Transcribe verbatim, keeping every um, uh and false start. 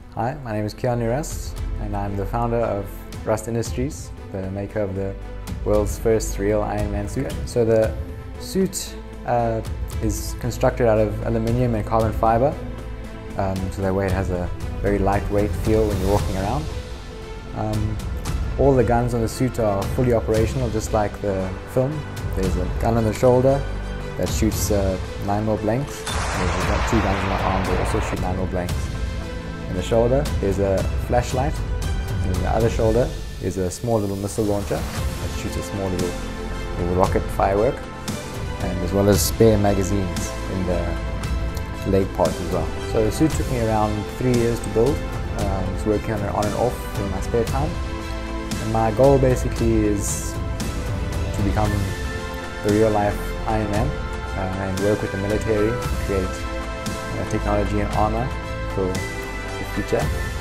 Hi, my name is Keanu Rust and I'm the founder of Rust Industries, the maker of the world's first real Iron Man suit. So the suit uh, is constructed out of aluminium and carbon fibre, um, so that way it has a very lightweight feel when you're walking around. Um, all the guns on the suit are fully operational, just like the film. There's a gun on the shoulder that shoots uh, nine mil blanks. There's got two guns on the arm that also shoot nine mil blanks. In the shoulder, there's a flashlight. And in the other shoulder is a small little missile launcher that shoots a small little, little rocket firework, and as well as spare magazines in the leg part as well. So the suit took me around three years to build. Um, I was working on it on and off in my spare time. And my goal basically is to become the real life Iron Man uh, and work with the military to create uh, technology and armour for the future.